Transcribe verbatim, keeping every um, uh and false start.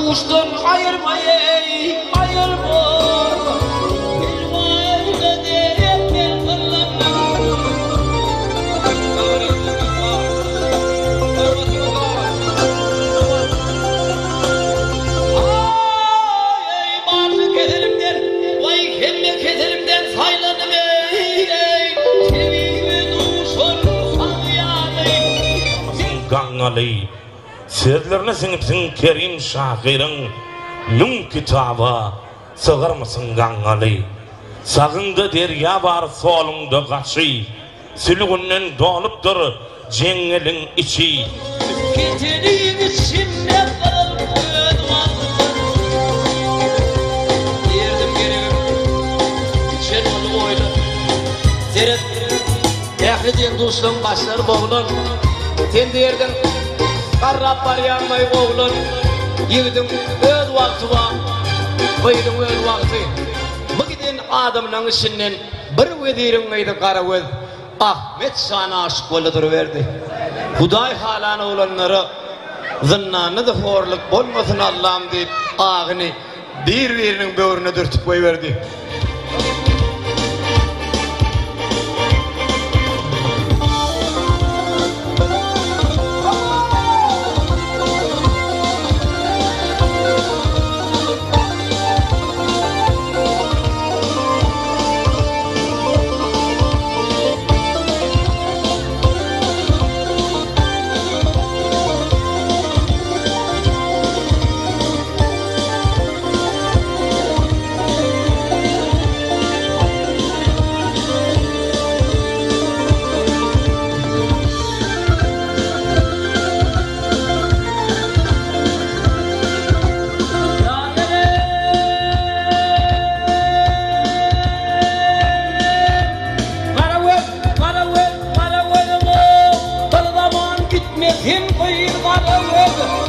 duştan ayırma ey, ayırma. Elvayda deyip gel kıllanma. Ay ey bazı keselimden, vay kemme keselimden saylanım ey. Sevimi duşun sağıyanım. Gangali sözlerine sinipsin Kerim Şakir'in Num kitabı sığır mısın Gangali sağında derya var solunda kaçı sülgünden doluptur cengelin içi Getireyim içimde kırılgın Yerdim gereğim İçen onu oyla Seret Ehlidiyen dostum başları boğulun Sen derdin Karrab var yanmayı boğulun Yigidin öz vakti var Bıydın öz vakti Bu giden adamın içinden Bir vedirin meydi kara öz Ahmet sana aşık oludur verdi Huday halan olanları Zınnanı da horluk bolmasın Allah'ım deyip ağını bir birinin böğrüne dürtüp koyuverdi. Him koyur kara